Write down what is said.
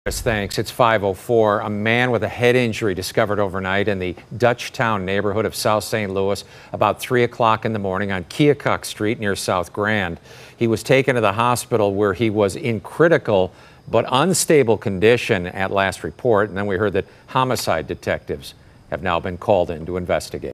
Yes, thanks. It's 5:04. A man with a head injury discovered overnight in the Dutchtown neighborhood of South St. Louis about 3 o'clock in the morning on Keokuk Street near South Grand. He was taken to the hospital where he was in critical but unstable condition at last report. And then we heard that homicide detectives have now been called in to investigate.